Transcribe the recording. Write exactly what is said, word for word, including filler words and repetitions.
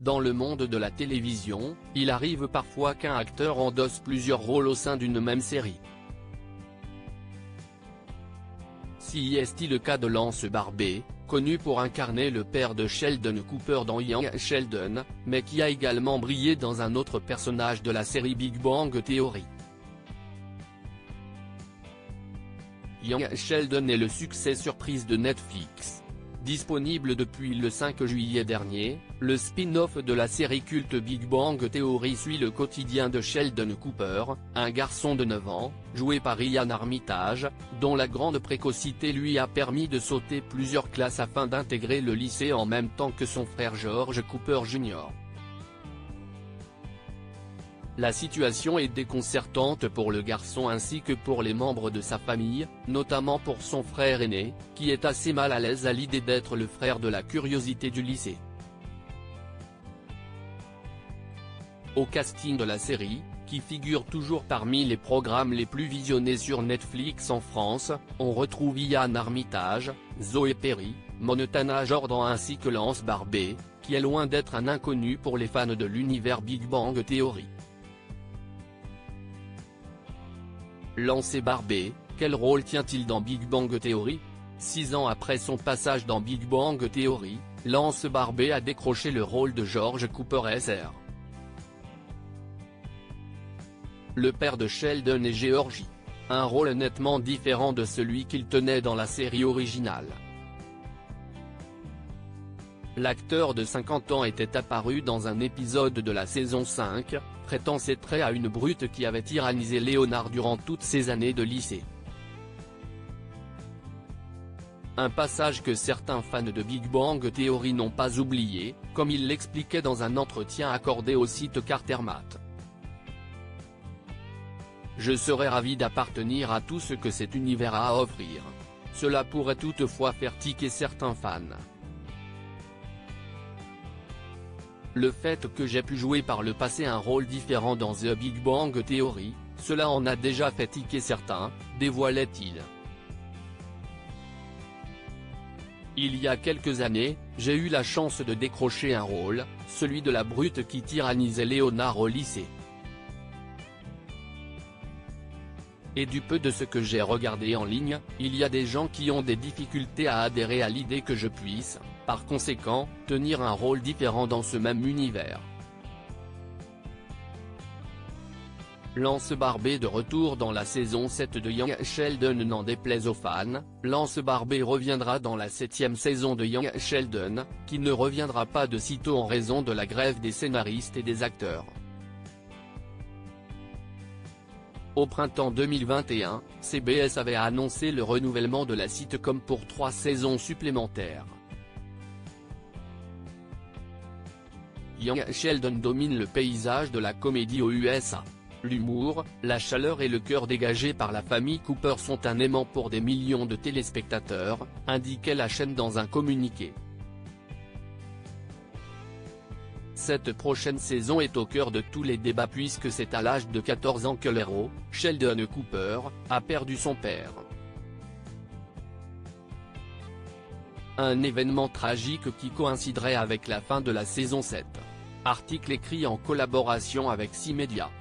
Dans le monde de la télévision, il arrive parfois qu'un acteur endosse plusieurs rôles au sein d'une même série. Si est-il le cas de Lance Barbey, connu pour incarner le père de Sheldon Cooper dans Young Sheldon, mais qui a également brillé dans un autre personnage de la série Big Bang Theory. Young Sheldon est le succès surprise de Netflix. Disponible depuis le cinq juillet dernier, le spin-off de la série culte Big Bang Theory suit le quotidien de Sheldon Cooper, un garçon de neuf ans, joué par Ian Armitage, dont la grande précocité lui a permis de sauter plusieurs classes afin d'intégrer le lycée en même temps que son frère George Cooper junior La situation est déconcertante pour le garçon ainsi que pour les membres de sa famille, notamment pour son frère aîné, qui est assez mal à l'aise à l'idée d'être le frère de la curiosité du lycée. Au casting de la série, qui figure toujours parmi les programmes les plus visionnés sur Netflix en France, on retrouve Ian Armitage, Zoe Perry, Montana Jordan ainsi que Lance Barbey, qui est loin d'être un inconnu pour les fans de l'univers Big Bang Theory. Lance Barbey, quel rôle tient-il dans Big Bang Theory? Six ans après son passage dans Big Bang Theory, Lance Barbey a décroché le rôle de George Cooper senior Le père de Sheldon et Georgie. Un rôle nettement différent de celui qu'il tenait dans la série originale. L'acteur de cinquante ans était apparu dans un épisode de la saison cinq, prêtant ses traits à une brute qui avait tyrannisé Leonard durant toutes ses années de lycée. Un passage que certains fans de Big Bang Theory n'ont pas oublié, comme il l'expliquait dans un entretien accordé au site Cartermat. Je serais ravi d'appartenir à tout ce que cet univers a à offrir. Cela pourrait toutefois faire tiquer certains fans. Le fait que j'ai pu jouer par le passé un rôle différent dans The Big Bang Theory, cela en a déjà fait tiquer certains, dévoilait-il. Il y a quelques années, j'ai eu la chance de décrocher un rôle, celui de la brute qui tyrannisait Leonard au lycée. Et du peu de ce que j'ai regardé en ligne, il y a des gens qui ont des difficultés à adhérer à l'idée que je puisse, par conséquent, tenir un rôle différent dans ce même univers. Lance Barbey de retour dans la saison sept de Young Sheldon. N'en déplaise aux fans, Lance Barbey reviendra dans la septième saison de Young Sheldon, qui ne reviendra pas de sitôt en raison de la grève des scénaristes et des acteurs. Au printemps deux mille vingt et un, C B S avait annoncé le renouvellement de la sitcom pour trois saisons supplémentaires. Young Sheldon domine le paysage de la comédie aux U S A. L'humour, la chaleur et le cœur dégagés par la famille Cooper sont un aimant pour des millions de téléspectateurs, indiquait la chaîne dans un communiqué. Cette prochaine saison est au cœur de tous les débats puisque c'est à l'âge de quatorze ans que l'héros, Sheldon Cooper, a perdu son père. Un événement tragique qui coïnciderait avec la fin de la saison sept. Article écrit en collaboration avec six médias.